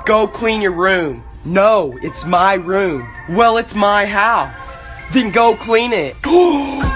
Go clean your room. No, it's my room. Well, it's my house. Then go clean it.